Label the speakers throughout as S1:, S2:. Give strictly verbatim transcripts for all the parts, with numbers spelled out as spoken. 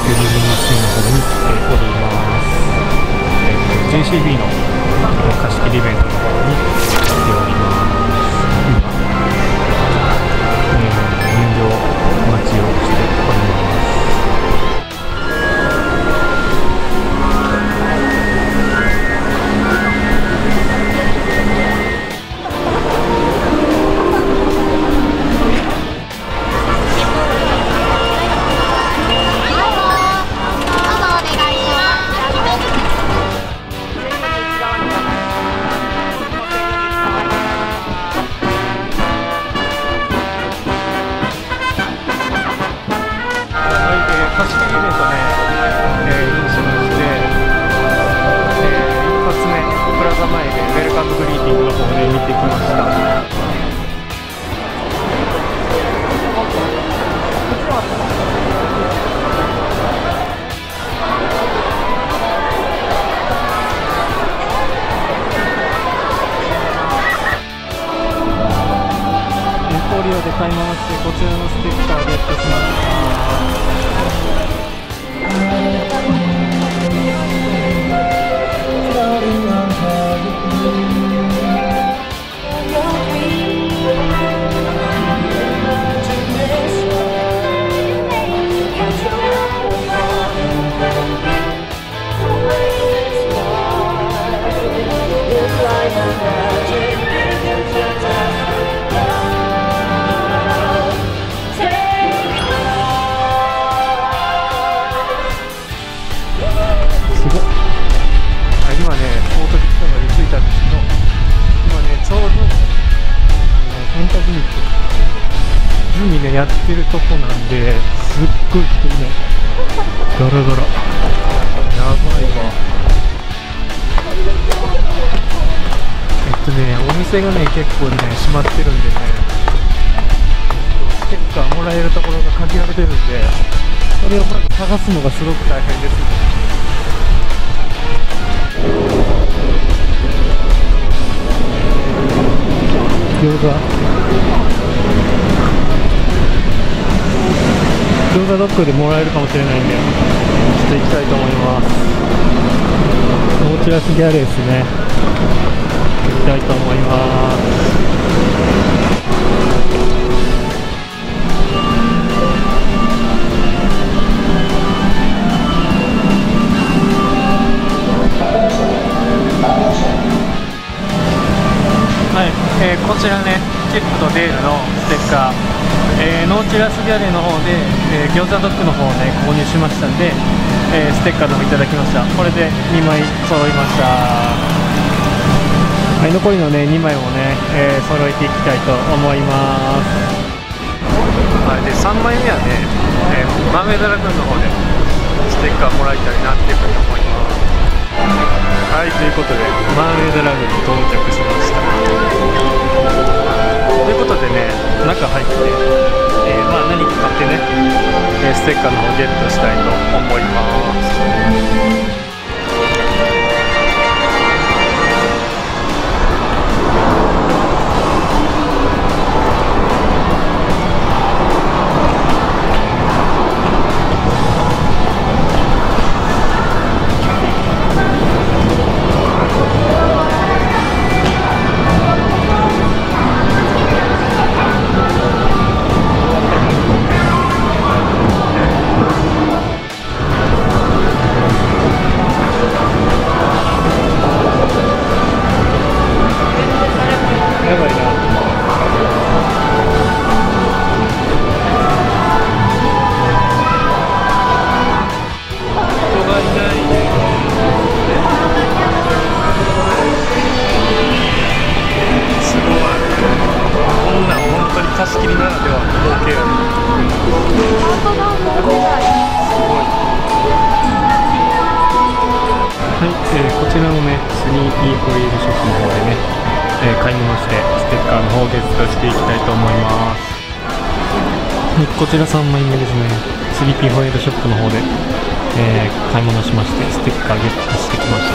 S1: リビングシーンの方に来ております。えー、ジェーシービー の貸し切りイベントの方に来ております。今、えー、入場待ちをしております。貸し切りイベントね、えー、インしまして、えー、一発目プラザ前でウェルカムグリーティングの方で見てきました。エンポリオで買い回してこちらのステッカーをゲットしました。今ね、ポートリックまで着いたんですけど、今ね、ちょうどエンタビート海ね、やってるとこなんで、すっごい人いない。ガラガラ。やばいわ。えっとね、お店がね、結構ね、閉まってるんでね、ステッカーもらえるところが限られてるんで、それをまず探すのがすごく大変ですね。餃子餃子ドッグでもらえるかもしれないんで、ちょっと行きたいと思います。ノーチラスギャレーですね、行きたいと思います。はい、えー、こちらね、チップとデールのステッカー、えー、ノーチラスギャレーの方で、えー、餃子ドッグの方をね、購入しましたんで、えー、ステッカーの方いただきました。これでにまい揃いました。はい、残りのね、にまいもね、えー、揃えていきたいと思います。はい、で、さんまいめはね、えー、マーメイドラグーンの方でステッカーもらいたいなっていうふうに思います。はい、ということでマーメイドラグに到着しました。ということでね、中入って、えー、まあ何か買ってね、えー、ステッカーの方ゲットしたいと思います。貸し切りならではの光景やね。はい、えー、こちらのね、スリーピー ホイールショップの方でね、えー、買い物してステッカーの方をゲットしていきたいと思います。はい、こちらさんまいめですね。スリーピー ホイールショップの方で、えー、買い物しましてステッカーゲットしてきました。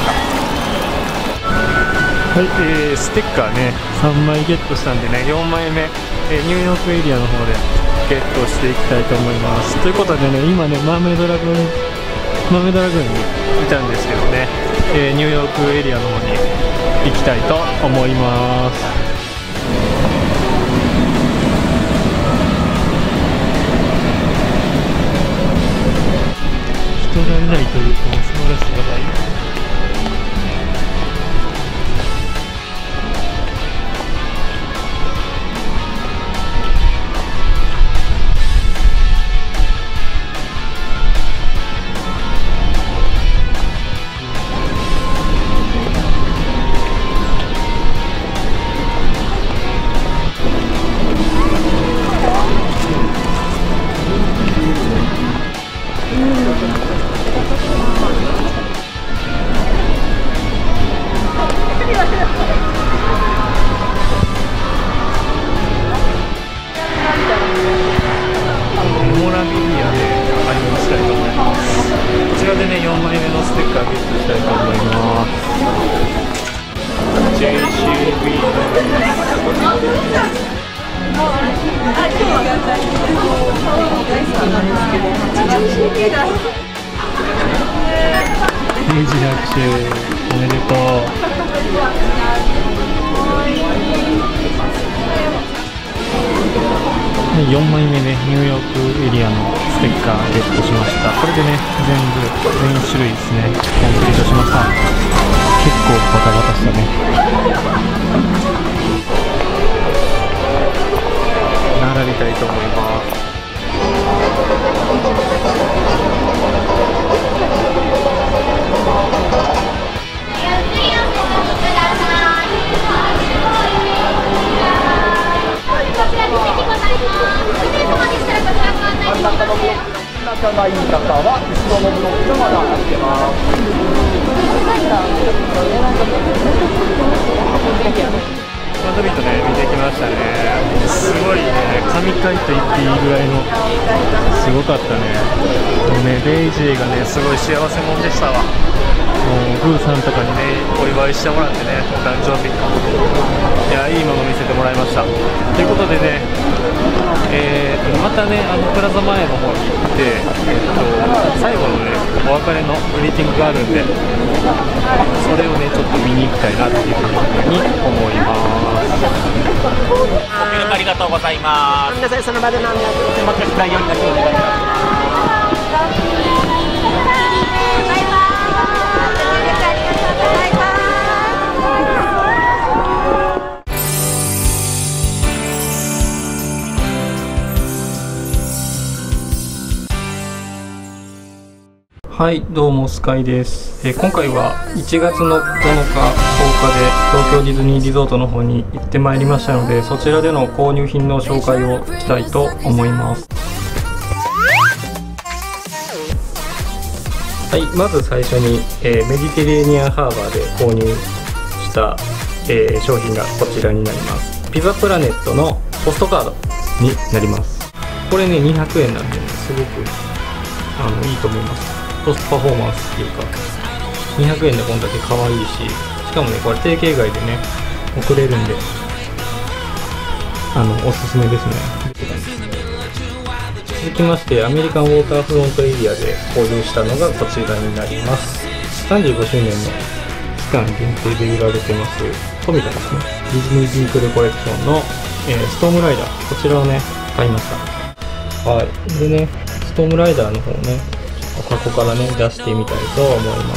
S1: はい、えー、ステッカーね、さんまいゲットしたんでね、よんまいめ、えー、ニューヨークエリアの方でゲゲットしていきたいと思います。ということでね、今ねマーメイドラグーンマーメイドラグーンにいたんですけどね、えー、ニューヨークエリアの方に行きたいと思います。人がいないというか素晴らしいやばい。ページ拍手おめでとう。よんまいめね、ニューヨークエリアのステッカーゲットしました。これでね、全部全種類ですね、コンプリートしました。結構バタバタしたね。並びたいと思います。
S2: 仲がいい方は後ろのブロックがまだ空いてます。
S1: マドリードね、見てきましたね。すごいね、神回と言っていいぐらいのすごかったね。もうね、デイジーがね、すごい幸せ者でしたわ。もうグーさんとかにね、お祝いしてもらってね、お誕生日、いや、いいもの見せてもらいました。ということでね、えー、またね、あのプラザ前の方に行って、えー、と最後のね、お別れのグリーティングがあるんで、それをね、ちょっと見に行きたいなっていうふうに思います。
S3: ご協力ありがとうございます。皆さんその場で何やってもまた第四だけお願いします。
S1: はい、どうもスカイです。えー、今回はいちがつのここのか、とおかで東京ディズニーリゾートの方に行ってまいりましたので、そちらでの購入品の紹介をしたいと思います。はい、まず最初に、えー、メディテレーニアンハーバーで購入した、えー、商品がこちらになります。ピザプラネットのポストカードになります。これね、にひゃくえんなんで、ね、すごくあのいいと思います。コストパフォーマンスっていうか、にひゃくえんでこんだけ可愛いし、しかもね、これ定型外でね、送れるんで、あの、おすすめですね。続きまして、アメリカンウォーターフロントエリアで購入したのがこちらになります。さんじゅうごしゅうねんの期間限定で売られてます、トミカですね。ディズニービークルコレクションの、えー、ストームライダー、こちらをね、買いました。はい。でね、ストームライダーの方ね、箱からね、出してみたいと思います。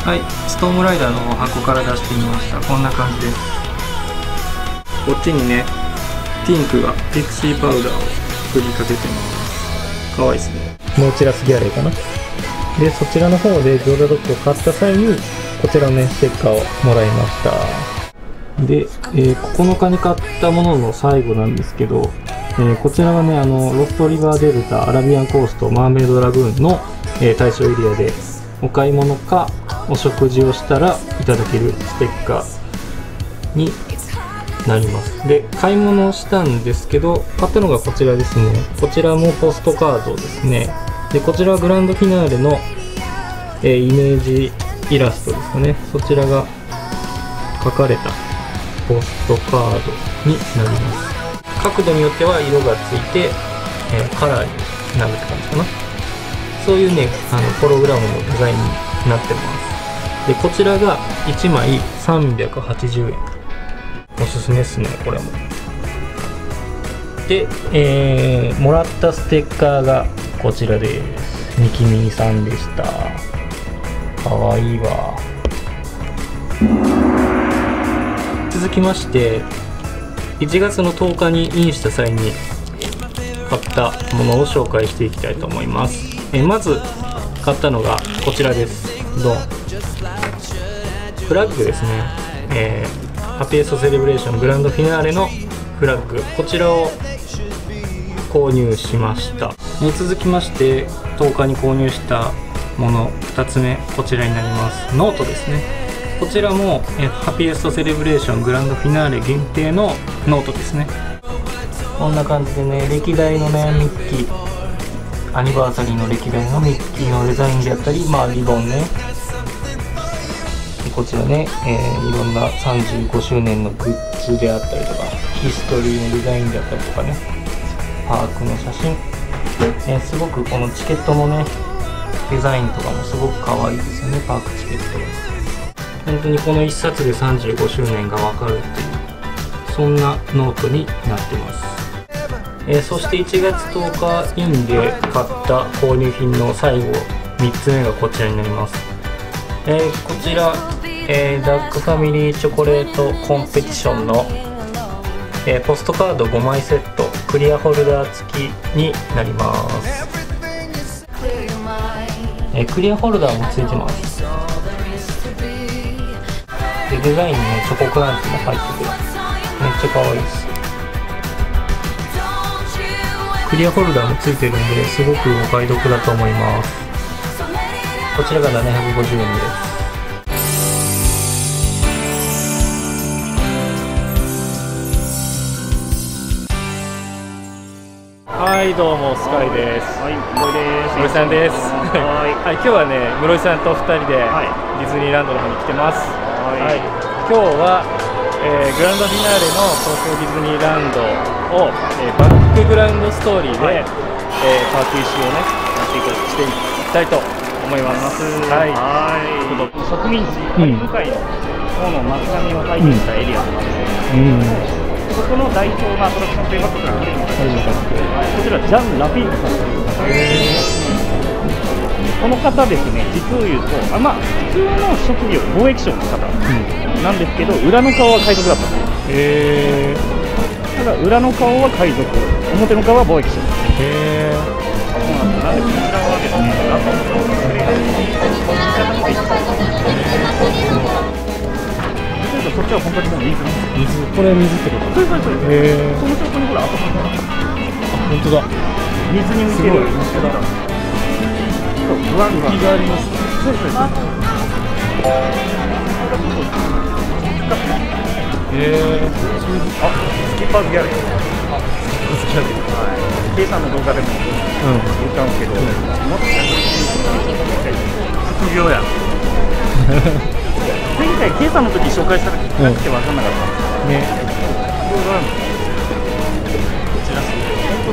S1: はい、ストームライダーの箱から出してみました。こんな感じです。こっちにね、ピンクがピクシーパウダーを振りかけてます。かわいいですね。モーチラスギャレーかな。で、そちらの方でジョーダドッグを買った際に、こちらのね、ステッカーをもらいました。で、えー、ここのかに買ったものの最後なんですけど、えー、こちらはね、あのロストリバーデルタ、アラビアンコースト、マーメイドラグーンの、えー、対象エリアでお買い物かお食事をしたらいただけるステッカーになります。で、買い物をしたんですけど、買ったのがこちらですね。こちらもポストカードですね。で、こちらはグランドフィナーレの、えー、イメージイラストですかね。そちらが書かれたポストカードになります。角度によっては色がついて、 えー、カラーになるって感じかな。そういうねあのプログラムのデザインになってます。でこちらがいちまいさんびゃくはちじゅうえん、おすすめっすねこれも。で、えー、もらったステッカーがこちらです。みきみにさんでした。かわいいわ。続きましていちがつのとおかにインした際に買ったものを紹介していきたいと思います。えまず買ったのがこちらです。ドン、フラッグですね。えー、ハピエストセレブレーショングランドフィナーレのフラッグ、こちらを購入しました。え続きましてとおかに購入したものふたつめ、こちらになります。ノートですね。こちらもえハピエストセレブレーショングランドフィナーレ限定のノートですね。こんな感じでね、歴代のねミッキー、アニバーサリーの歴代のミッキーのデザインであったり、まあリボンね、こちらね、えー、いろんなさんじゅうごしゅうねんのグッズであったりとか、ヒストリーのデザインであったりとかね、パークの写真、えー、すごくこのチケットのねデザインとかもすごく可愛いですよね。パークチケット本当にこのいっさつでさんじゅうごしゅうねんがわかるっていう、そんなノートになってます。えー、そしていちがつとおかインで買った購入品の最後みっつめがこちらになります。えー、こちら、えー、ダックファミリーチョコレートコンペティションの、えー、ポストカードごまいセットクリアホルダー付きになります。えー、クリアホルダーも付いてます。でデザインにねチョコクランチも入っててめっちゃ可愛いです。クリアホルダーも付いてるんですごくお買い得だと思います。こちらがななひゃくごじゅうえんです。はいどうもスカイです。
S2: はい、ボイです。
S1: 室井さんです。
S2: はい、
S1: はい、今日はね室井さんとふたりでディズニーランドの方に来てます。はい、今日は、えー、グランドフィナーレの東京ディズニーランドを、えー、バックグラウンドストーリーで、はい、えー、パーク一周をねやっていくしていきたいと思います。はい。はい。
S2: 植民地カリブ海の方の街並みを再現したエリアなんですけど、うん、そこの代表のアトラクションということがこちらジャン・ラフィーヌさんという方です。この方ですね、実を言うと、あまあ、普通の職業、貿易商の方なんですけど、裏の顔は海賊だったんです。ただ、裏の顔は海賊、表の顔は貿易商。へー。そうなんです。なので、こちらはですね、ランドのプレイヤーに見方もできます。そっちは本当にもう水なんです。
S1: 水、これ水ってこと？
S2: そうそうそう。へー。その証拠にほら、あとあ、
S1: 本当だ。水に浮いてる。
S2: ブワンがあります。そうですね。ええ。あ、スキッパーズギャラリー。あ、スキッパーズギャラリー。はい。ケイさんの動画でも言ったんですけど、もっと副業や。前回ケイさんの時紹介した時なくて分かんなかったんですね。副業があるんです。こちらす。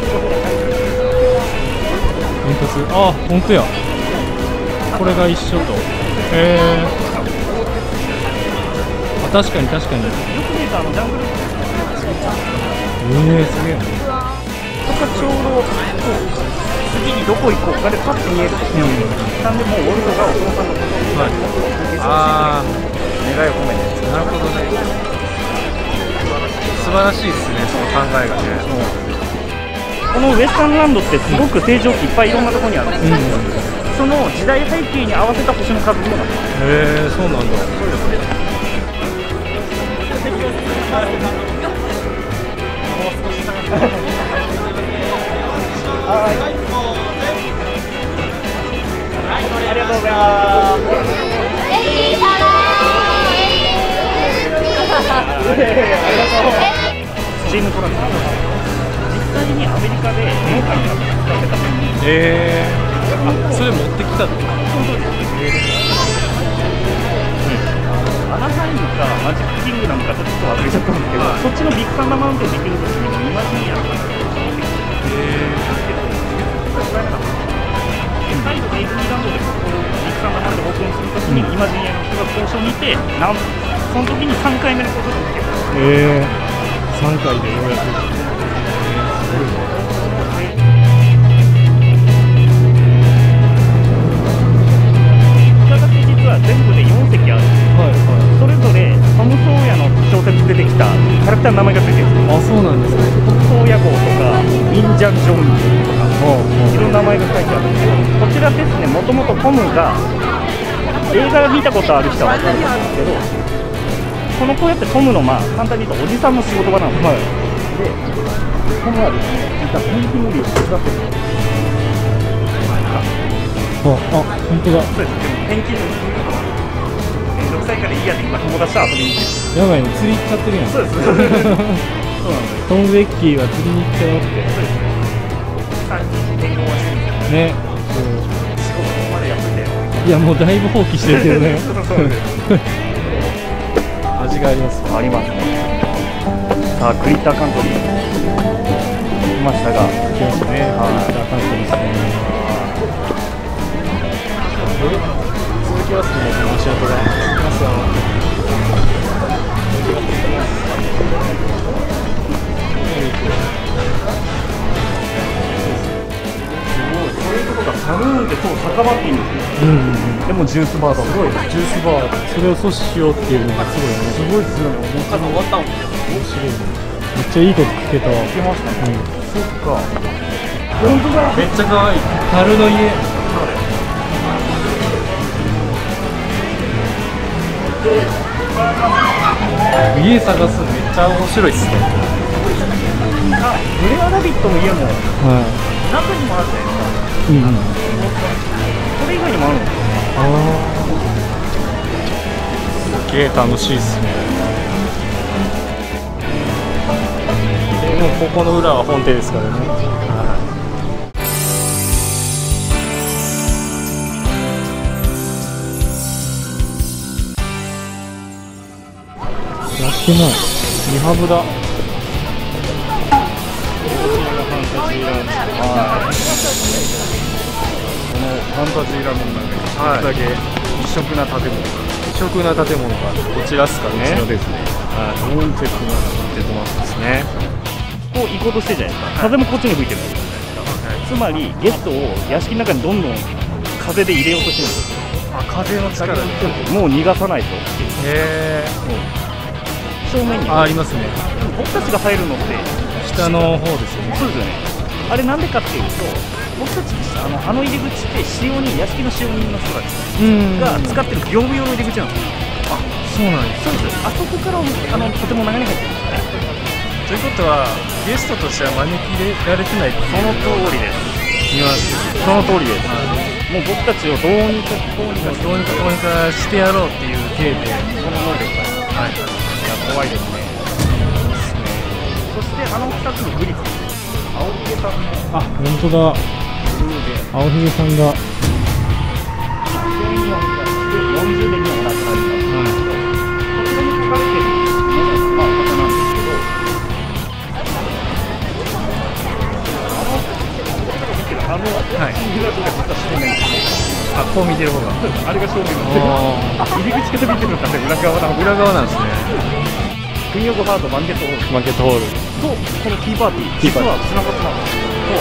S1: 煙突。あ、本当や。これが一緒と。へえ。あ、確かに確かに。よ
S2: く見るとあのジャングル。
S1: ええ、すげえ。
S2: そこがちょうど次にどこ行こうかでパッと見えるんですよ。なんでもうウォルトがお父さんのことを
S1: はい。ああ。
S2: 願いを込めて。
S1: なるほどね。素晴らしいですね、その考えがね。
S2: このウエスタンランドってすごく星条旗いっぱいいろんなところにあるんですよ。うん、その時代背景に合わせた星の数にもなってます。
S1: へえ、そうなんだ。そうですね。はい。ありがとうございます。チームトラック。実際にアメリカで年間に使ってたもの。ええー、あ、それ持ってきたの？
S2: そうです。アナハイムかマジックキングダムかちょっと忘れちゃったんですけど、そっちのビッグサンダーマウンテンできるときに今にやったんですよ。 再度ディズニーランドでここを日産の名前でオープンするときに、イマジニアの人が交渉にいて、なんその時にさんかいめの交渉に来てる。
S1: ええー、さんかいでようやく。すごいね。
S2: 実は全部でよんせきある、はいはい、それぞれトム・ソーヤの小説出てきたキャラクターの名前がついてるんですよ。
S1: あ、そうなんですね。
S2: ソーヤ号とかインジャン・ジョーンズとか、いろんな名前が書いてあるんですけど、こちらですね、もともとトムが映画見たことある人は分かると思うんですけど、この子やってトムの、まあ簡単に言うとおじさんの仕事場なんですよ、はい、でトムはですね、実はペンキ塗りを手伝ってるんです。
S1: あ、あ、本当だ。
S2: そうです。でもペンキ塗りめんどくさいからいいやって今友達と遊びに行ってる。
S1: やばいね、釣り行っちゃってるやん。
S2: そうですそうなんです。
S1: トム・ベッキーは釣りに行っちゃうって。
S2: そうですね。さんにん転校はしてるんですよ
S1: ね。
S2: そう仕事ここまでやってて、
S1: いやもうだいぶ放棄してるけどね。
S2: そうです
S1: 味があります。
S2: ありますね。さあクリッターカントリー来ましたが、
S1: 来ましたね。はい、クリッターカントリーですね。続きますね、この足跡が。来ますよ。
S2: そういうところがサルーンでそう酒場っていいんですよ。うんうんうん。でもジュースバーだ。すごい。ジュースバー。それを阻止しようっていうのがすごいね。すごいですよね。もう終わったん。面白いね。めっちゃいいこと聞けたわ。聞けましたね。そっか。本当だ。めっちゃ可愛い。
S1: 樽の家。家探すのめっちゃ面白いっすね。
S2: あ、ブレアラビットの家も、はい、中にもあるじゃないですか。うんうん。それ以外にもあるんですよね。あ
S1: あ。すげえ楽しいっすね。でもここの裏は本邸ですからね。はい。やってない。リハブだ。
S2: このファンタジーランドの中に一つだけ異色な建物が、
S1: 異色な建物がこちらっすかね。
S2: こちらですね。
S1: はい、オーンテックな建物ですね。
S2: こう行こうとしてるじゃないですか。風もこっちに吹いてるんですよ。つまりゲストを屋敷の中にどんどん風で入れようとしてるんですよ。
S1: あ、風の力で
S2: もう逃がさないと。
S1: へえ。
S2: 正面に
S1: あ, ありますね。
S2: 僕たちが入るのって
S1: 下の方ですよね。
S2: そうですよね。あれなんでかっていうと、僕たちあのあの入り口って使用人、屋敷の使用人の人たちが使ってる業務用の入り口なんですよ。
S1: あ、そうなんです。
S2: そうです。あそこからあのとても中に入ってるんですね。
S1: ということはゲストとしては招きられてない。
S2: その通りです。
S1: ニュアンス。
S2: その通りです。はい、もう僕たちをどうにかどうにか
S1: どうにかどうにかしてやろうっていう体で、
S2: この能力が。はい。怖いですね。そしてあのふたつのグリフ、青ひげさんの、
S1: あ、本当だ。青ひげさんが
S2: せんよんじゅうねんにお亡くなりになりました。こちらに書かれているのが、まあ、方なんですけど、あの、はい、入り口が実は正面です。
S1: あ、こう見てる方が。
S2: あれが正面なんです。入り口から見てるのが裏側なんです。
S1: 裏側なんですね。
S2: クイーンオブハートマーケットホール、
S1: マーケットホール
S2: とこのティーパーティー、実はつながってます。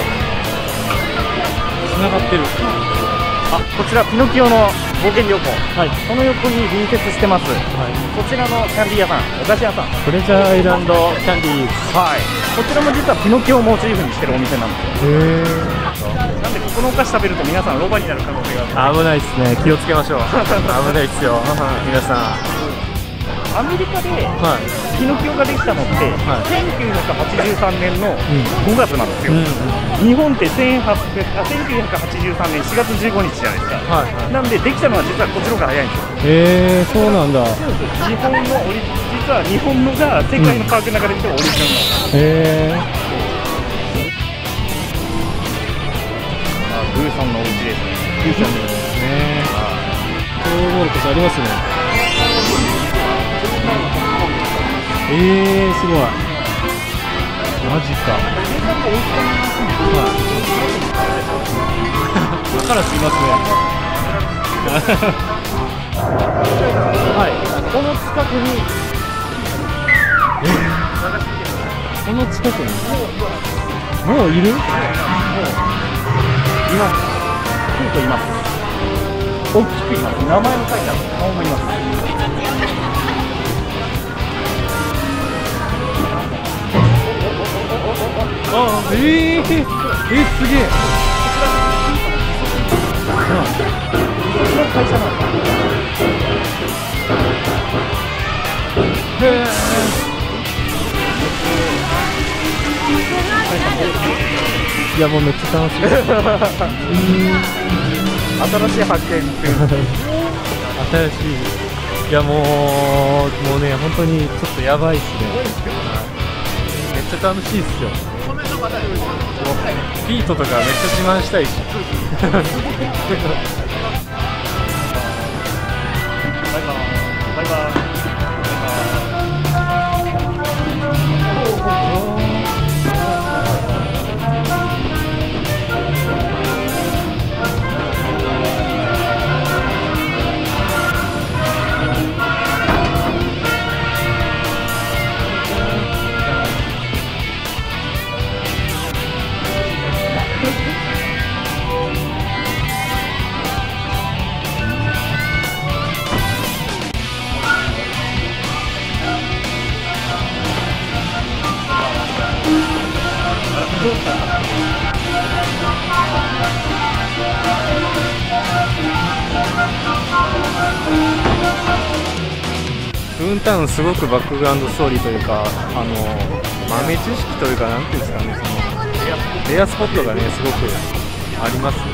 S1: つながってる。
S2: あ、こちらピノキオの冒険旅行、
S1: はい、
S2: この横に隣接してます、はい、こちらのキャンディー屋さん、お菓子屋さん、
S1: トレジャーアイランドキャンディーズ、
S2: はい、こちらも実はピノキオをモチーフにしてるお店なんですよ。へー。なんでここのお菓子食べると皆さんロバになる可能性がある。
S1: 危ないですね。気をつけましょう。危ないですよ。皆さん。
S2: アメリカでピノキオができたのって、はい、せんきゅうひゃくはちじゅうさんねんのごがつなんですよ。うんうん、日本ってせんきゅうひゃくはちじゅうさんねんしがつじゅうごにちじゃないですか。はいはい、なんでできたのは実はこっちの方が早いんですよ。
S1: へえー、そうなんだ。
S2: 日本のオリ実は日本のが世界のパークの中で見てオリジナルなんです。へえー。あ、グーさんのお家ですね。グーさんのですね。
S1: トウモロコシありますね。えー、すごい。 マジか。だからすいません。はい、この近くに、えこの近くにもういる？もう
S2: います。結構います。大きくいます。名前も書いてある顔もいます。
S1: あ、えー、えー、すげえ。
S2: 会社なんだ。
S1: へー。いやもうめっちゃ楽しい。新
S2: しい発見っていう。
S1: 新しい。いやもうもうね本当にちょっとやばいっすね。めっちゃ楽しいっすよ。ビートとかめっちゃ自慢したいし。
S2: バイバイ。バイバイ。
S1: ブーンタウンすごくバックグラウンドストーリーというか、あの豆知識というか、なんていうんですかね、そのレアスポットがねすごくありますね。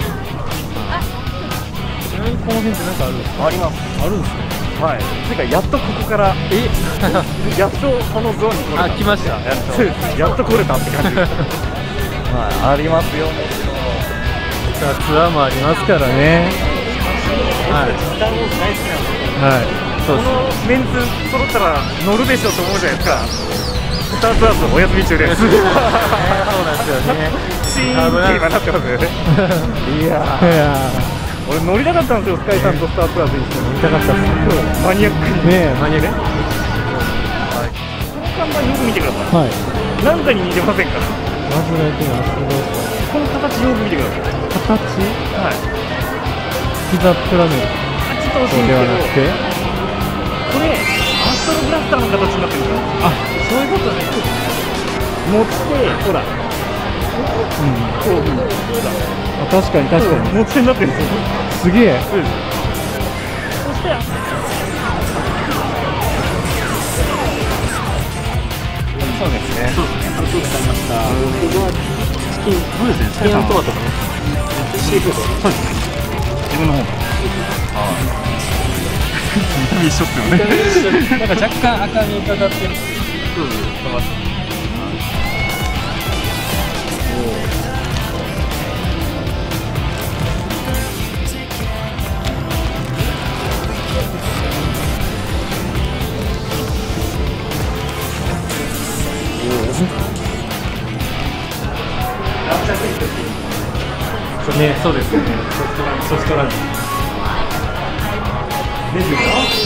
S1: ちなみにこの辺って何かあるんですか？
S2: あります。
S1: あるんですね。
S2: はい。てかやっとここから
S1: え
S2: やっとこのゾーンに来れた。
S1: あ、来ました。やっと
S2: やっと来れたって感じ。はい、ありますよ。
S1: さあツアーもありますからね。はい。
S2: スター・ウォーズ大好きなんですよ。
S1: はい。そう
S2: このメンツ揃ったら乗るでしょと思うじゃないですか。スター・ツアーズお休み中です。
S1: そうなんですよね。
S2: シーンって今なってますよね。いやー、
S1: いや
S2: 俺乗りたかったんですよ、スカイさんとスター・ツアーズ一緒に。
S1: 見たかったっすね。
S2: マニアックに。
S1: ねえ、マニアック。
S2: はい。この看板よく見てください。
S1: はい。
S2: なんかに似てませんか？
S1: マジでいいな、すごい。
S2: この形よく見てください。
S1: 形？
S2: はい。
S1: ピザプラネッ
S2: ちょっと惜しいん
S1: トではなく
S2: ですけど、
S1: て、
S2: これアストロブラスターの形になってるんですよ。
S1: あ、そういうことね。
S2: 持ってほら、
S1: うん。
S2: こう、ほら、
S1: あ、確かに確かに。
S2: 持ち手になってるんですよ。
S1: すげえ。
S2: そうです。そして
S1: そうですね。
S2: そうですね。ありがとうございました。僕はチキン、そうですね。チキントマトね。シーフード。そうですね。自分の方が。ああ。見た目一緒っすよね。
S1: なんか若干赤みかかってる。
S2: そうです。
S1: ね、そうですね。ソフトランチ。レジ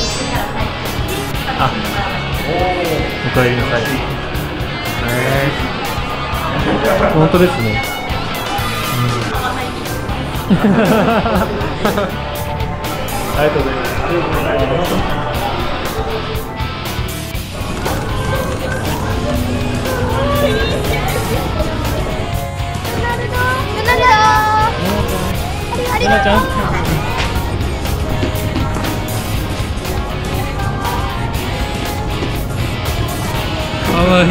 S1: あ、おかえりなさい。えー、本当ですね。うん、ありがとうございます。ありがとうございます。ルナちゃん。かわいい。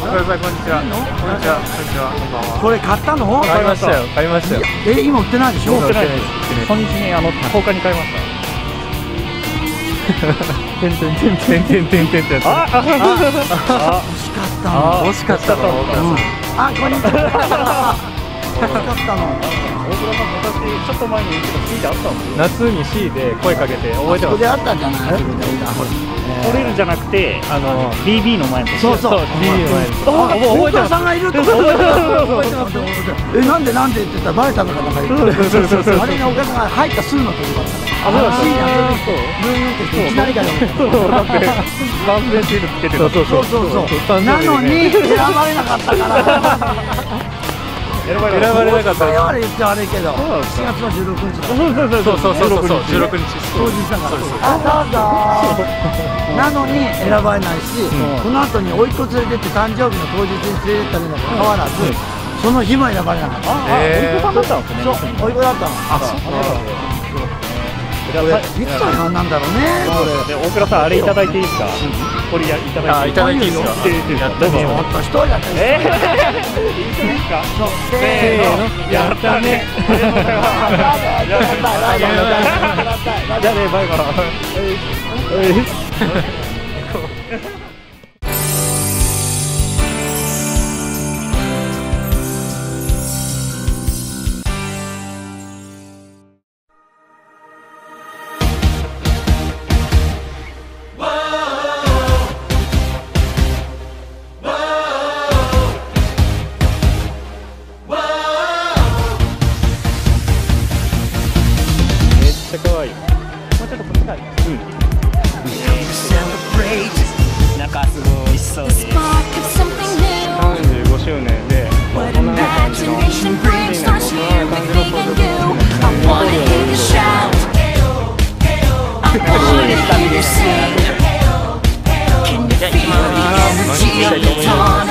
S1: 岡田さんこんにちは。こんにちは。こんにちは。こんばんは。
S4: これ買ったの？
S1: 買いましたよ。買いましたよ。
S4: え、今売ってないでしょ？
S2: 持ってないです。初日にあのとおかに買いました。てんてんてんてんてんてんてんってやつ。あ、あ、あ、
S4: 惜しかったの。
S1: 惜しかったの。
S4: あ、こんにちは。惜しかったの。
S2: 大倉さん、私ちょっと前に言ってた C であったんですよ。
S1: 夏に C で声かけて覚えてます。
S4: ここであったんじゃない？
S2: トレルじゃなくて、あの ビービー の前の。
S4: そうそう。
S1: ビービー の前に。
S4: 大倉さんがいると覚えてます。え、なんでなんでって言ったらバレたのかなんか言って。あれが岡田さんが入ったすぐのとこだったから。あ、そうだった。C でいきなりだよ。
S2: だって番宣シールつけてた。
S1: そうそう
S4: そうそうそう。なのに選ばれなかったから。
S2: 選ばれ
S1: なかった。
S4: あれ言って悪いけど、しがつのじゅうろくにちだ。
S2: そうそうそう
S1: そうそうそう、じゅうろくにち
S4: 当日だから。あ、どうぞ。なのに選ばれないし、この後に甥っ子連れてって誕生日の当日に連れてったにもかかわらず、その日も選ばれなかった。
S2: あ、甥っ子さんだったんですね。
S4: そう、甥っ子だったの。あ、そう。これいつの班なんだろうね。これ。
S2: 大倉さん、あれいただいていいですか？これいただいていいですか？
S1: いただいていいですか？
S2: やったね。
S4: もっと一人だった。
S2: ええ。いいですか？
S4: せーの、
S2: やったね。ありがとうございます。じゃあね、バイバイ。可愛い。もうちょっとこっちから。うん。なんかすごい美味しそうです。さんじゅうごしゅうねんで、こんな感じの新年のこんな感じの登場ですね。じゃあ行きます。何したいと思います。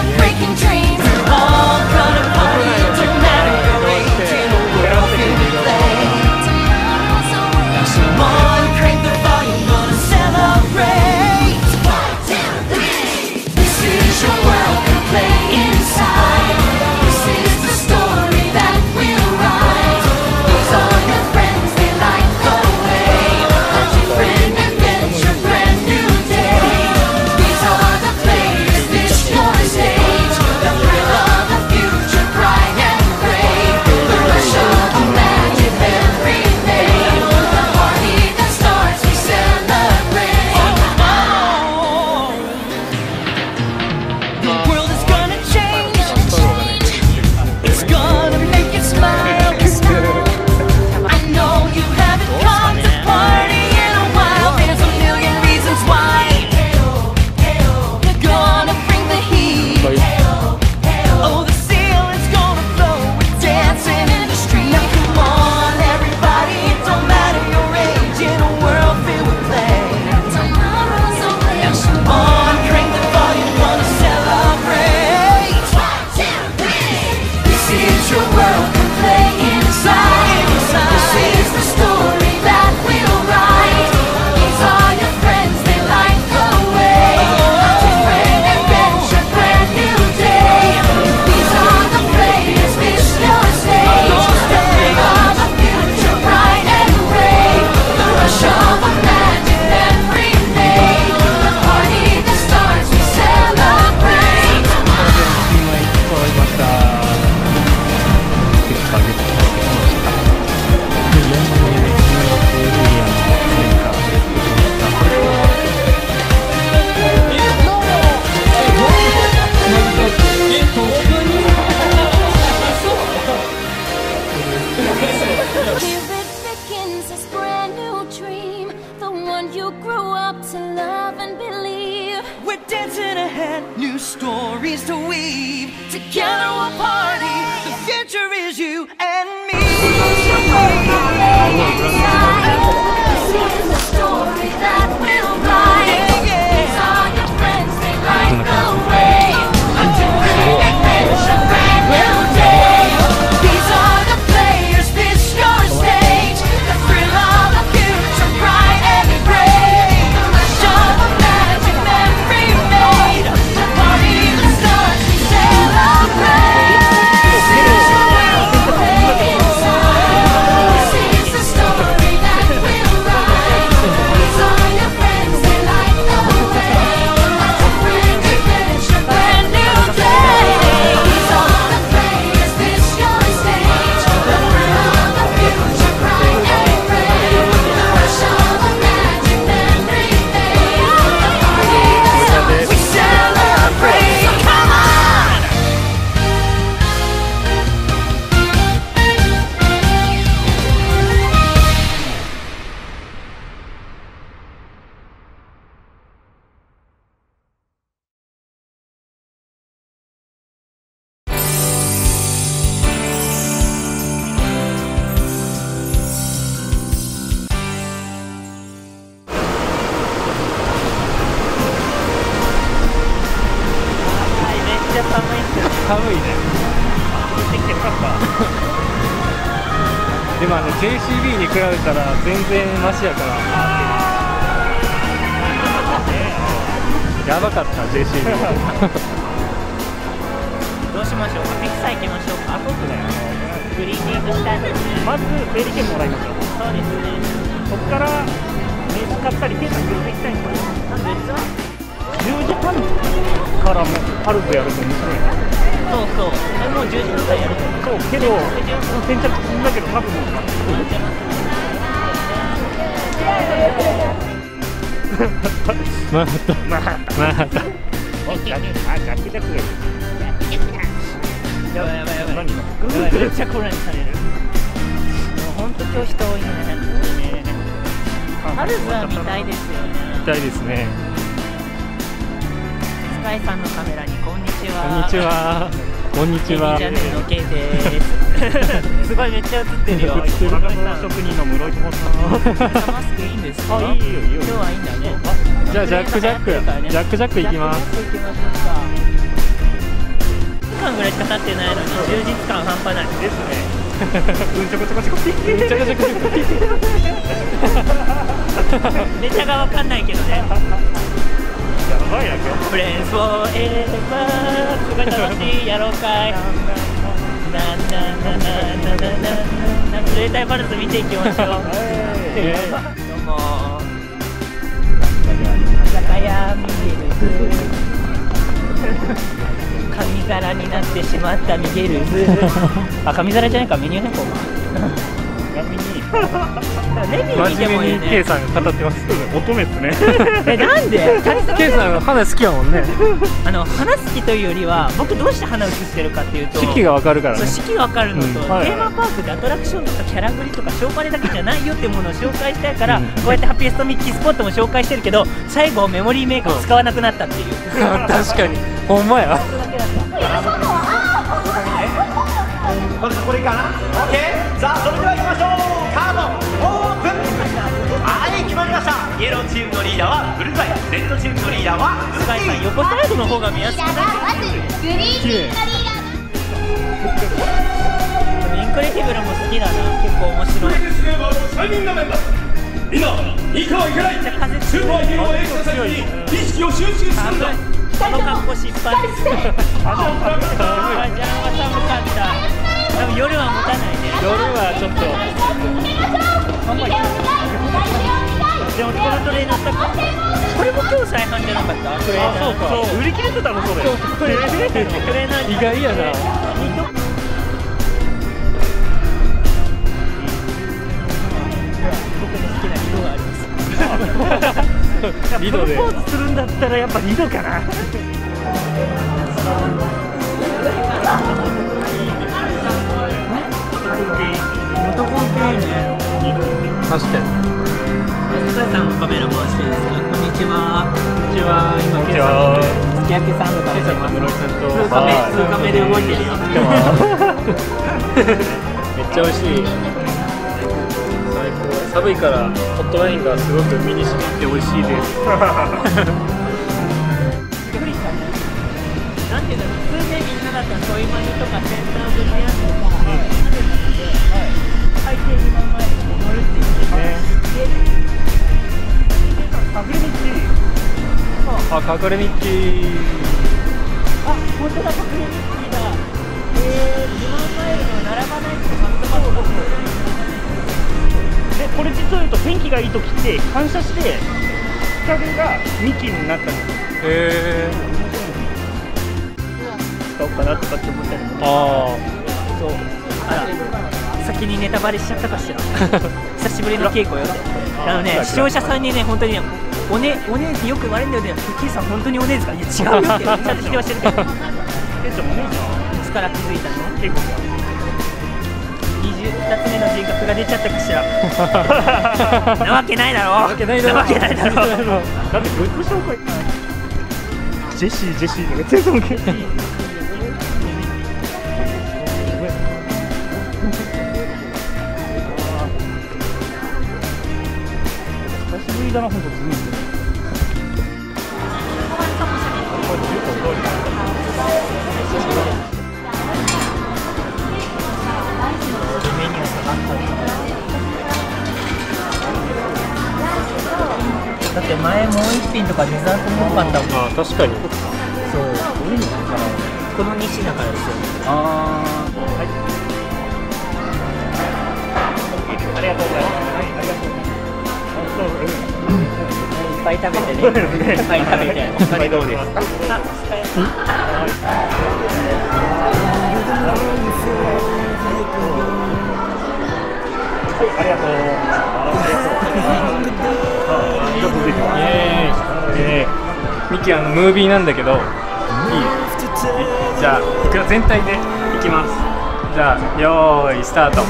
S5: New stories to weave. Together we'll party. The future is you and me. This is the story that will write. These are your friends, they light the way. Until we advance a brand new day. These are the players, this your stage. The thrill of the future, bright and brave. The rush of a magic memory made. The party that starts.
S1: 寒いね。
S2: できてよかった。
S1: でもあの ジェイシービー に比べたら全然マシやから。やばかった ジェイシービー。
S3: どうしましょうか。ピクサー行きましょうか。
S2: そうですね。
S3: グリーティングしたいですね。
S2: まず整理券もらいましょう。
S3: そうですね。
S2: そこから名刺買ったり検査いろいろ行きたいんですけど、じゅうじはんからもハルブやると面白いな。
S3: そうそう。えもうじゅうじはんからやる。
S2: そうけど先着するんだけど多分
S1: また
S2: まあ
S1: また
S2: おジャックあジャックジャックがいる。
S3: やばいやばいやばい。
S2: 何が
S3: めっちゃコロナにされる。もう本当今日人多いね。ハルブは見たいですよね。
S1: 見たいですね。
S3: スカイさんのカメラにこんにちは。
S1: こんにちは。こんにちは。
S3: チャンネルの K です。すごいめっちゃ映ってるよ。
S2: 映ってる。職人の室井と申します。
S3: マスクいいんですか？
S2: あ、いいよいいよ。
S3: 今日はいいんだね。
S1: じゃあジャックジャックジャックジャックいきます。
S3: 行きましょうか。いちじかんぐらいしか経ってないのに充実感半端ない。
S2: ですね。うんちょこちょこちょこピッピッ。
S1: ちょこちょこちょこピッ。
S3: ネタがわかんないけどね。
S2: やばいな今日。
S3: フレンズフォーエバーすごい楽しいやろうかい。ななななななななプレイタイバルス見ていきましょう。どうも酒屋ミゲルズ紙皿になってしまったミゲルズあ、紙皿じゃないか、メニュー変更か。
S2: ちなみに
S3: レビュー見
S1: 真面目に
S3: てもいいね。
S1: K さんが語ってます。
S2: 乙女ですね。
S3: え、なんで
S1: K さん花好きやもんね。
S3: あの花好きというよりは僕どうして花映してるかっていうと
S1: 四季がわかるからね。
S3: そう四季が分かるのと、
S1: うん
S2: はい
S3: テーマパークでアトラクションとかキャラグリとかショーパレだけじゃないよっていうものを紹介したいから、
S1: うん
S3: こうやってハッピーストミッキースポットも紹介してるけど最後メモリーメーカー使わなくなったっていう、
S1: 確かにほんまや。
S6: まずこれかな OK さあそれでは行きましょう。カードオープン。はい決まりました。イエローチームのリーダーはブルーザイ、レッドチームのリーダーは
S3: スカイさん横サイドの方が見やすくない？
S5: グリーンチームのリーダー
S3: インクレディブルも好きだな、結構面白い。
S7: さんにんのメンバーみんないいかはいけない。
S3: 風
S7: スーパーヒーローエクササイズに意識を集中するんだ。
S3: この格好失敗です。あ、ジャンは寒かった。多分夜は持たないね。
S1: 夜はちょっと。
S3: でもこのトレーナーしたか。これも今日再販じゃなかった？トレーナー。
S2: そうか。
S3: そう
S2: 売り切れてたのそれ。
S3: トレーナー
S1: 意外やな。
S3: 僕の好きな色があります。
S1: リドで
S2: プロポーズするんだったらやっぱリドかな。
S3: 元コン系ね。
S1: 確かに。
S3: スカイさんのカメラ回していいですか？こんにちは。
S1: こんにちは。今
S2: こんにちは。
S3: すき焼きサンド食べてます。
S1: 室井さんと。
S3: フルカメ、フルカメで動いてるよ。
S1: めっちゃ美味しい。最高。寒いからホットワインがすごく身に染みて美味しいです。
S3: なんていうの、普通でみんなだったらちょいマニとかセンター分のやつとか、海底にまんまい乗るっていうね。
S2: 隠れミッキー。
S1: あ、隠れミッキー。
S3: あ、本当だ、隠れミッキーだ。えー、にまんマイルの並ばないってマスターボック
S2: でこれ実を言うと天気がいい時って反射して光がミッキーになったんですよ。
S1: へー。
S2: 使おうかなとかって思ったりも。
S1: あ
S3: そう。あら、先にネタバレしちゃったかしら。久しぶりの稽古よって。あのね、視聴者さんにね、本当にね、おね、おねってよく言われるんだよね。Kさん本当におねですか？いや違うよってちゃんと否定はしてるけど。
S2: えじゃあお姉ちゃん
S3: いつから気づいたの？
S2: 結構さ
S3: 二十二つ目の人格が出ちゃったかしら。なわけないだろ。なわけないだろ。なわけないだろ。
S2: だってグッズ紹介ジェシージェシーとか全然受けない。久しぶりだな本当ずっと。これ中華おかわりだ。
S3: ピンとかデザートも多かったもん。
S1: あ、確かに。
S3: そう。この西だからですよ。
S2: ああ、はい。ありがとうございます。はい、ありがとうございます。
S3: いっぱい食べてね。いっぱい食べて。
S2: お二人どうですか？はい、ありがとう。
S1: イエーイ。えー、ミキあのムービーなんだけど、いい？じゃあ全体でいきます。じゃあよーいスタート。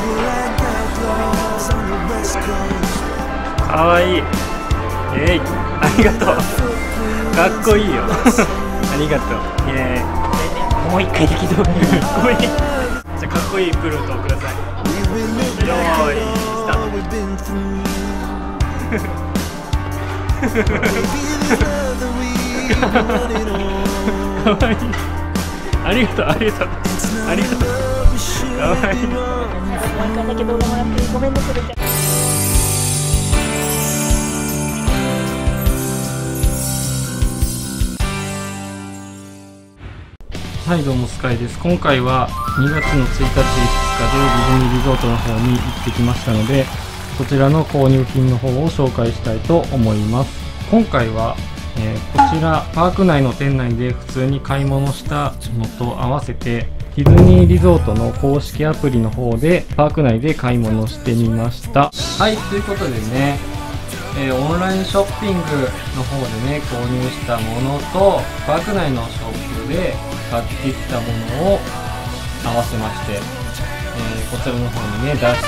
S1: かわいい。えい、ありがとう。かっこいいよ。ありがとう。イエーイ。
S3: もう一回適当に。
S1: ごめん。じゃあかっこいいプルートをください。よーいスタート。かわいい。ありがとう、ありがとう、ありがとう。かわいい。
S3: もう一回だけ動画もらってごめんね、それじゃ。
S1: はい、どうもスカイです。今回はにがつのついたち、いつかでディズニーリゾートの方に行ってきましたので、こちらの購入品の方を紹介したいと思います。今回は、えー、こちらパーク内の店内で普通に買い物したのと合わせて、ディズニーリゾートの公式アプリの方でパーク内で買い物してみました。はい、ということでね、えー、オンラインショッピングの方でね購入したものとパーク内のショップで買ってきたものを合わせまして、えー、こちらの方にね出しております。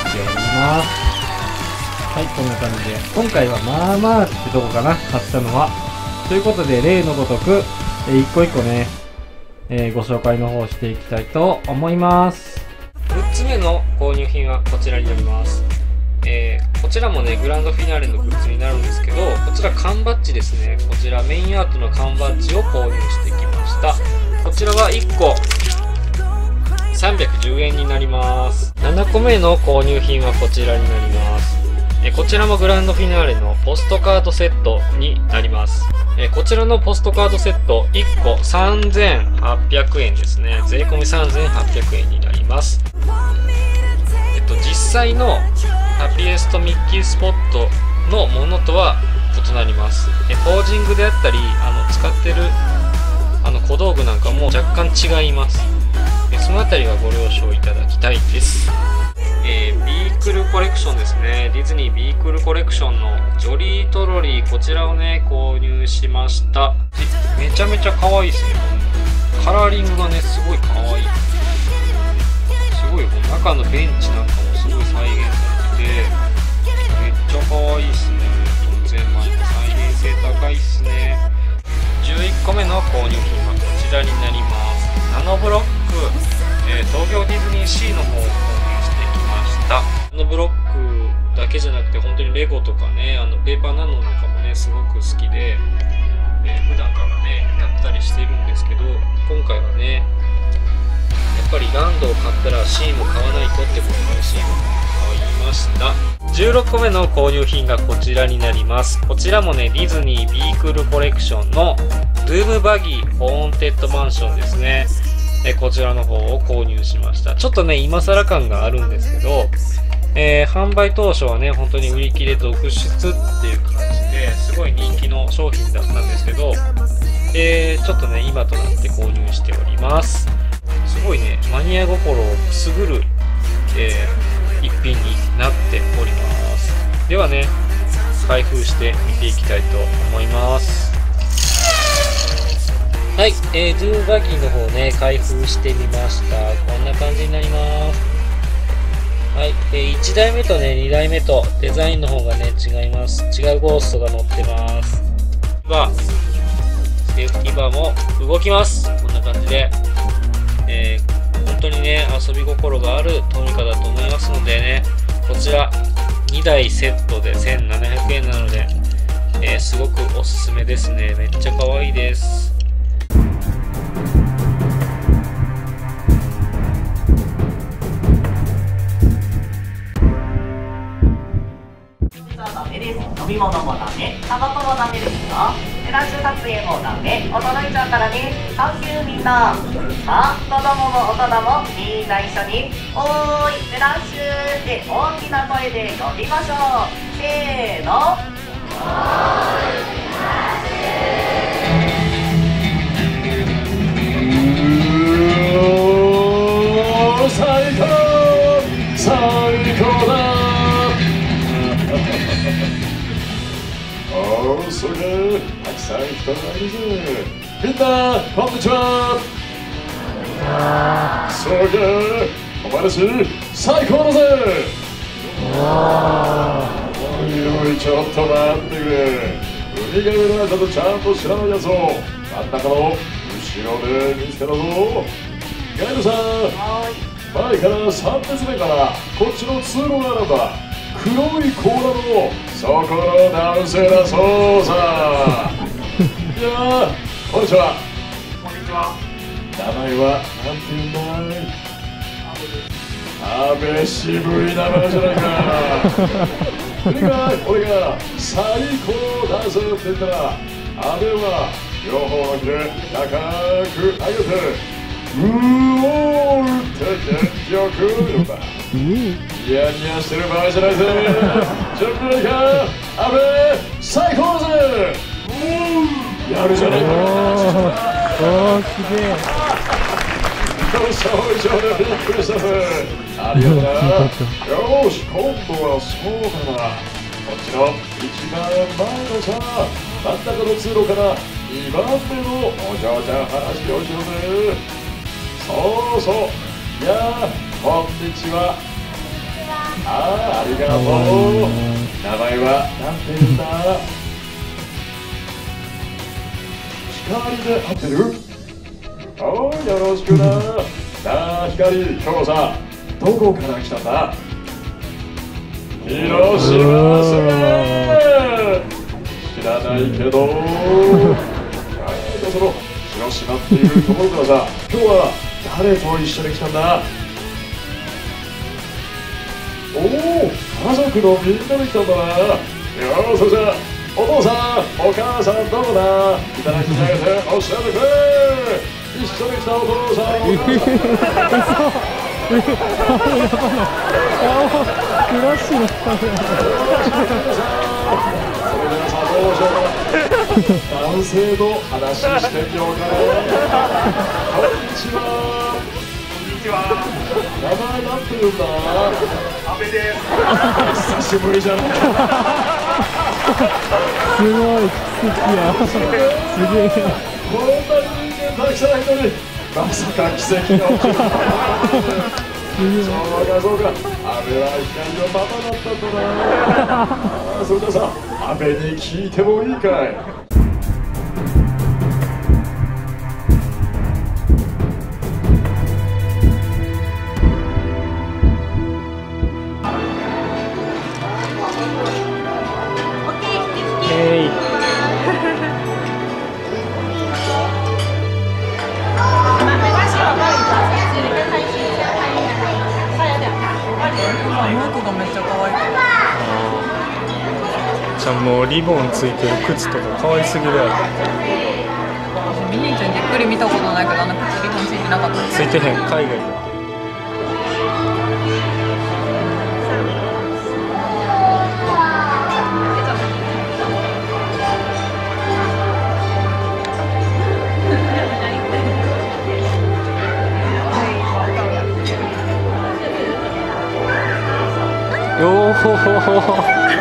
S1: はい、こんな感じで今回はまあまあってとこかな、買ったのは。ということで例のごとく、えー、一個一個ね、えー、ご紹介の方していきたいと思います。むっつめの購入品はこちらになります。えー、こちらもねグランドフィナーレのグッズになるんですけど、こちら缶バッジですね。こちらメインアートの缶バッジを購入してきました。こちらはいっこさんびゃくじゅうえんになります。ななこめの購入品はこちらになります。えー、こちらもグランドフィナーレのポストカードセットになります。えー、こちらのポストカードセットいっこさんぜんはっぴゃくえんですね。税込みさんぜんはっぴゃくえんになります。えっと実際のハピエストミッキースポットのものとは異なります。えポージングであったりあの使ってるあの小道具なんかも若干違います。えそのあたりはご了承いただきたいです。えー、ビークルコレクションですね。ディズニービークルコレクションのジョリートロリー、こちらをね購入しました。めちゃめちゃ可愛いですね。カラーリングがねすごい可愛い。すごいよ、中のベンチなんかもすごい再現されててめっちゃ可愛いですね。全枚の再現性高いっすね。じゅういっこめの購入品はこちらになります。ナノブロック、えー、東京ディズニーシーの方を購入してきました。ナノブロックだけじゃなくて本当にレゴとかね、あのペーパーナノなんかもねすごく好きで、えー、普段からねやったりしているんですけど、今回はねやっぱりランドを買ったらシーンも買わないとってことでシーンを買いました。じゅうろっこめの購入品がこちらになります。こちらもねディズニービークルコレクションのドゥームバギーホーンテッドマンションですね。えこちらの方を購入しました。ちょっとね今更感があるんですけど、えー、販売当初はね本当に売り切れ続出っていう感じですごい人気の商品だったんですけど、えー、ちょっとね今となって購入しております。すごいねマニア心をくすぐる、えー、一品になっております。ではね開封して見ていきたいと思います。はい、えー、ドゥーバギーの方ね開封してみました。こんな感じになります。はい、えー、いちだいめとねにだいめとデザインの方がね違います。違うゴーストが乗ってます。バーセーフティーバーも動きます。こんな感じで、えー、本当にね遊び心があるトミカだと思いますのでね、こちらにだいセットでせんななひゃくえんなので、えー、すごくおすすめですね。めっちゃ可愛いです。
S8: 飲み物もダメ、タバコもダメですよ。選ラッシュ撮影もダメ衰えちゃうからね。サンキューみんな。さあ子供も大人もみんな一緒におーいフラッシュって大きな声で呼びましょう。せーの。
S7: 最高最高だおーすげえたくさん人がいるぜ。みんなこんにちは。すげえお前たち最高だぜ。おいおいちょっと待ってくれ。ウミガメの間とちゃんと知らないやつを真ん中の後ろで見つけたぞ。ガイドさん前からさん列目からこっちの通路があるんだ。黒い甲羅のそこの男性だそうさ。いやーこんにちは。
S2: こんにちは。
S7: 名前はなんて言うんだい。安倍渋い名前じゃないか。俺が俺が最高の男性って言ったら安倍は両方の手で高く上げてうおーって元気よく言うんだ。ニヤニヤしてる場合じゃないぜ。準備はいいか。安倍最高だぜ。やるじゃないか。
S1: おーすげえ。
S7: 予想以上でびっくりしたぜ。ありがとうな。よーし今度はそうだな。こっちの一番前のさ真ん中の通路からにばんめのお嬢ちゃん話をしようぜ。そうそういやーこんにちは。ああありがとう。名前はなんて言うんだ。光で合ってる。おーよろしくな。なあ光今日さどこから来たんだ。広島すげー知らないけどあその広島っていうところからさ今日は誰と一緒に来たんだ。おお家族のみんなで来たんだな。よーそれじゃあお父さんお母さんどうだ。いただきあげて教えてくれ。一緒に来たお父さんお母さん
S1: クラッシュの
S7: それではさどうしようかな。男性と話してみようかな。こんにちは。名前なんて言うんだ。阿部です。久しぶりじゃない。
S1: すごい奇跡や。すげえ。
S7: こんな人間たくさんいるのにまさか奇跡が起きる。そうかそうか。阿部は光のパパだったんだな。それでさ阿部に聞いてもいいかい。
S1: じゃあもうリボンついてる靴とか可愛すぎるやろ。
S9: ミニーちゃんじっくり見たことないけどあんな靴リボンついてなかった。
S1: ついてへん海外だ。よーほほほほ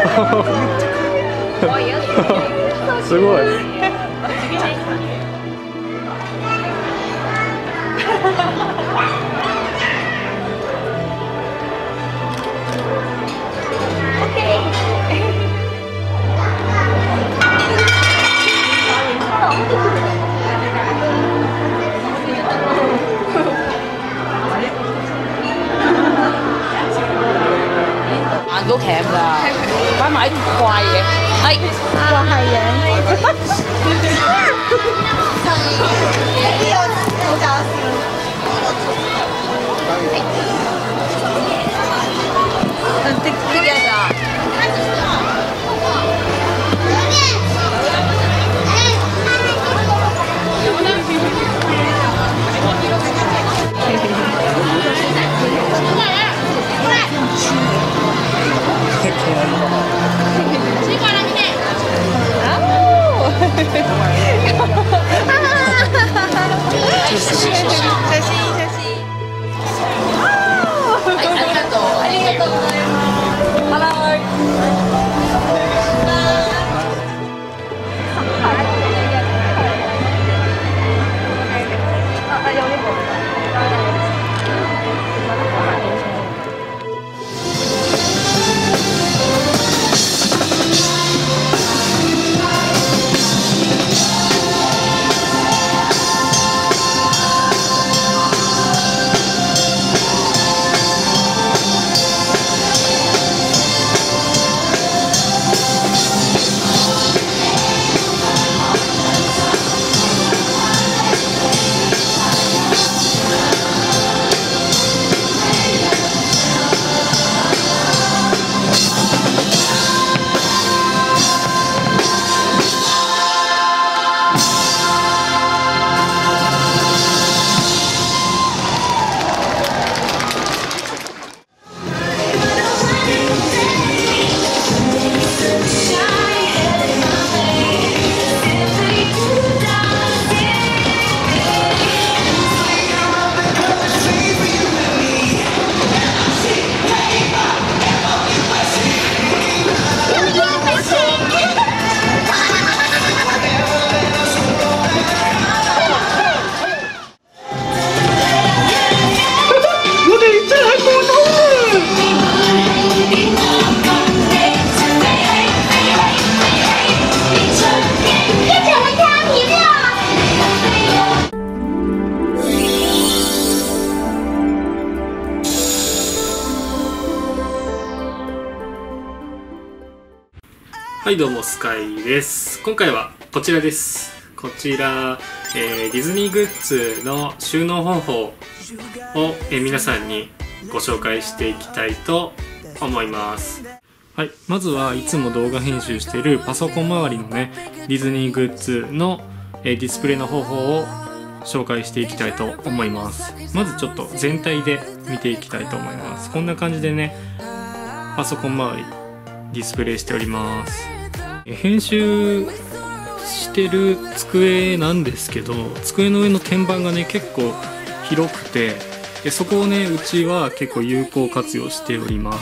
S1: すごい。
S10: 眼都鉗㗎，擺埋啲怪嘢，係怪嘢。呢個好搞笑。啲啲嘢㗎。
S1: はいどうもスカイです。今回はこちらです。こちら、えー、ディズニーグッズの収納方法を、えー、皆さんにご紹介していきたいと思います。はい、まずはいつも動画編集しているパソコン周りのねディズニーグッズの、えー、ディスプレイの方法を紹介していきたいと思います。まずちょっと全体で見ていきたいと思います。こんな感じでねパソコン周りディスプレイしております。編集してる机なんですけど、机の上の天板がね結構広くて、そこをねうちは結構有効活用しております。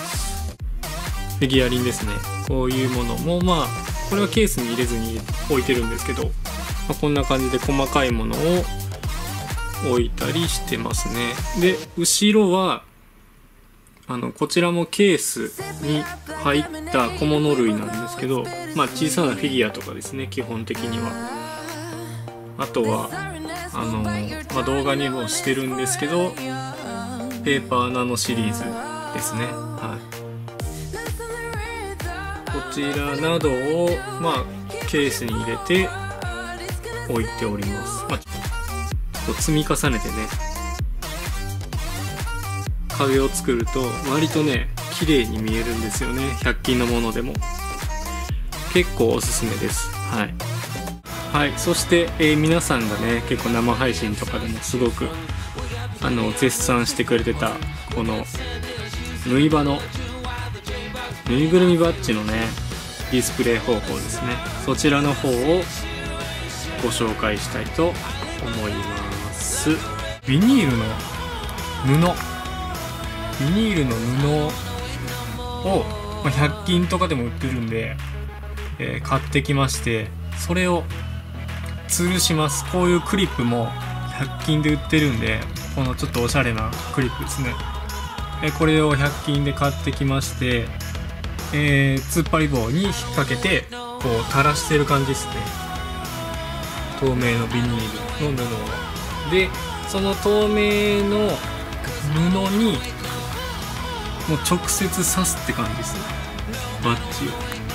S1: フィギュアリンですね。こういうものもまあこれはケースに入れずに置いてるんですけど、まあ、こんな感じで細かいものを置いたりしてますね。で後ろはあのこちらもケースに入った小物類なんですけど、まあ、小さなフィギュアとかですね基本的には。あとはあの、まあ、動画にもしてるんですけどペーパーナノシリーズですね。はい、こちらなどを、まあ、ケースに入れて置いております。まあ、ちょっと積み重ねてね壁を作ると割とね綺麗に見えるんですよね。ひゃく均のものでも結構おすすめです。はい、はい、そして、えー、皆さんがね結構生配信とかでもすごくあの絶賛してくれてたこの縫い場のぬいぐるみバッジのねディスプレイ方法ですね。そちらの方をご紹介したいと思います。ビニールの布ビニールの布をひゃく均とかでも売ってるんで、えー、買ってきまして、それを吊るします。こういうクリップもひゃく均で売ってるんで、このちょっとおしゃれなクリップですね。えー、これをひゃく均で買ってきまして、えー、突っ張り棒に引っ掛けてこう垂らしてる感じですね。透明のビニールの布をで、その透明の布にもう直接刺すって感じですね、バッジを。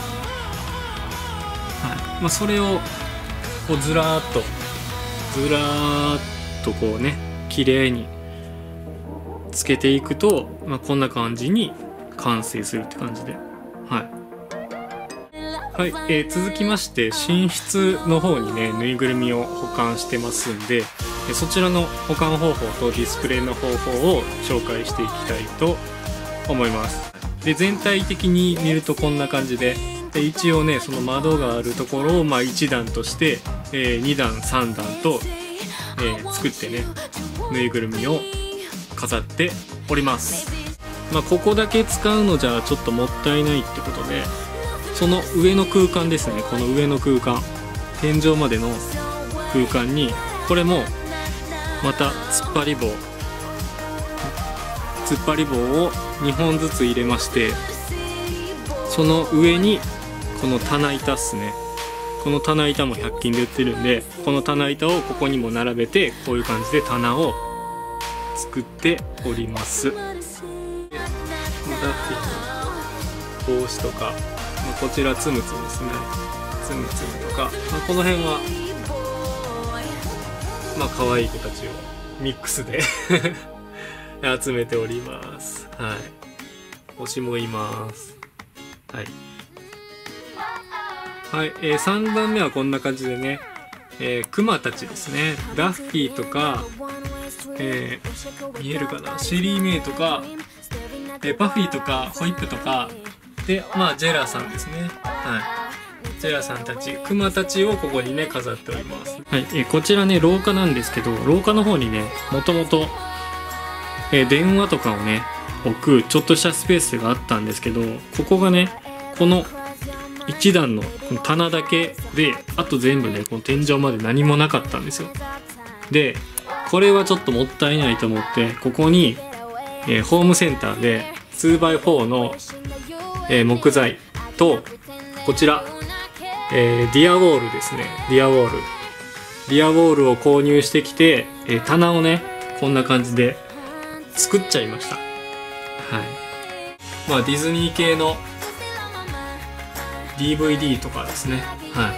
S1: はい、まあ、それをこうずらーっとずらーっとこうね綺麗につけていくと、まあ、こんな感じに完成するって感じで、はいはい、えー、続きまして寝室の方にねぬいぐるみを保管してますんで、そちらの保管方法とディスプレイの方法を紹介していきたいと思います。で全体的に見るとこんな感じで、で一応ねその窓があるところをまあいち段として、えー、に段さん段と、えー、作ってねぬいぐるみを飾っております。まあ、ここだけ使うのじゃちょっともったいないってことで、その上の空間ですね、この上の空間天井までの空間にこれもまた突っ張り棒突っ張り棒をにほんずつ入れまして、その上にこの棚板っすね、この棚板もひゃく均で売ってるんで、この棚板をここにも並べてこういう感じで棚を作っております。ダッフィーの帽子とか、まあ、こちらつむつむですね、つむつむとか、まあ、この辺はまあ可愛い子たちをミックスで集めております。はい、推しもいます。はいはい、えー、さんばんめはこんな感じでね、えー、クマたちですね、ダッフィーとか、えー、見えるかな、シェリーメイとか、えー、パフィーとかホイップとかで、まあジェラさんですね。はい、ジェラさんたち、クマたちをここにね飾っております。はい、えー、こちらね廊下なんですけど、廊下の方にねもともとえー、電話とかをね置くちょっとしたスペースがあったんですけど、ここがねこのいち段のこの棚だけで、あと全部ねこの天井まで何もなかったんですよ。でこれはちょっともったいないと思って、ここに、えー、ホームセンターで ツーバイフォー の、えー、木材とこちら、えー、ディアウォールですね、ディアウォールディアウォールを購入してきて、えー、棚をねこんな感じで作っちゃいました。はい、まあディズニー系のディーブイディー とかですね、はい、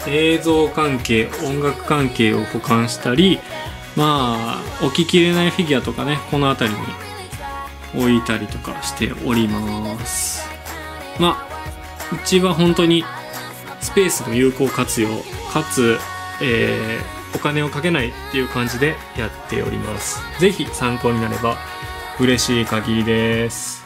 S1: 映像関係、音楽関係を保管したり、まあ置ききれないフィギュアとかね、この辺りに置いたりとかしております。まあうちは本当にスペースの有効活用かつ、えー、お金をかけないっていう感じでやっております。ぜひ参考になれば嬉しい限りです。